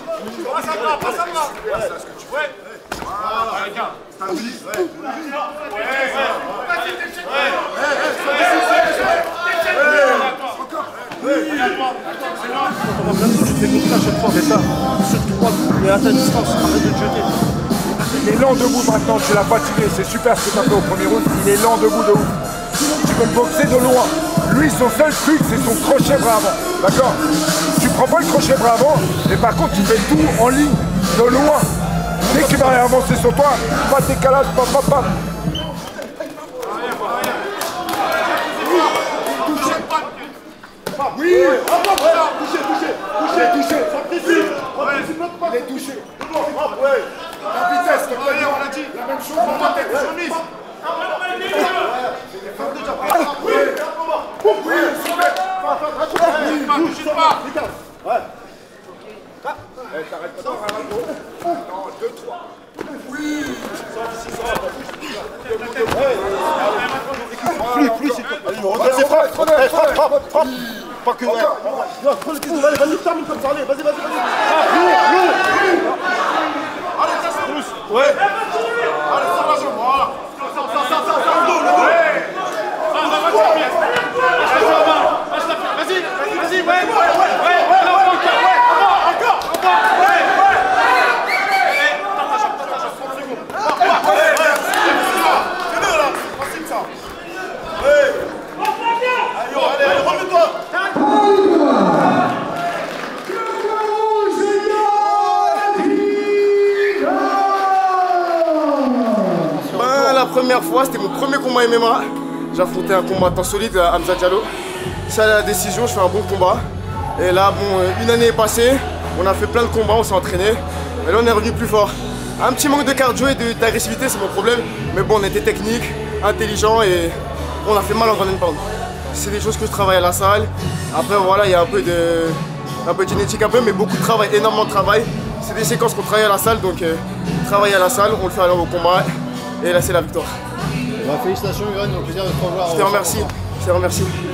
Passe à bras, passe à bras. Ouais, c'est ce que tu fais. Voilà, regarde. Stabilise. Tu fais comme ça à chaque fois, c'est ça. Surtout moi, mais à ta distance, arrête de te jeter. Il est lent debout maintenant, tu l'as fatigué, c'est super ce que tu as fait au premier round, il est lent debout de ouf. Tu peux le boxer de loin. Lui, son seul truc, c'est son crochet bras avant. D'accord? Tu prends pas le crochet bras avant, mais par contre, tu fais tout en ligne, de loin. Dès qu'il va avancer sur toi, pas de décalage, pas. Oui! Touché! Il est touché. La vitesse, on l'a dit. La même chose, on va tête sur mise. Bouge pas. Ouais. T'arrêtes pas. Non, 2, 3. Oui. Plus, c'est tout. Vas-y, frappe. Pas que. Prends le pied, vas-y, termine comme ça, allez, vas-y. Lourd. Allez, ça se pousse. Ouais. Allez, ça va, je vois. Vas-y, ouais. Allez, remets-toi. La première fois, c'était mon premier combat MMA. J'ai affronté un combattant solide, Hamza Diallo. C'est à la décision, je fais un bon combat. Et là, bon, une année est passée, on a fait plein de combats, on s'est entraîné. Et là, on est revenu plus fort. Un petit manque de cardio et d'agressivité, c'est mon problème. Mais bon, on était technique, intelligent et on a fait mal en ground and pound. C'est des choses que je travaille à la salle. Après, voilà, il y a un peu de génétique, mais beaucoup de travail, énormément de travail. C'est des séquences qu'on travaille à la salle, donc travailler à la salle, on le fait alors au combat. Et là, c'est la victoire. Félicitations, Yoann, au plaisir de te revoir. Je te remercie.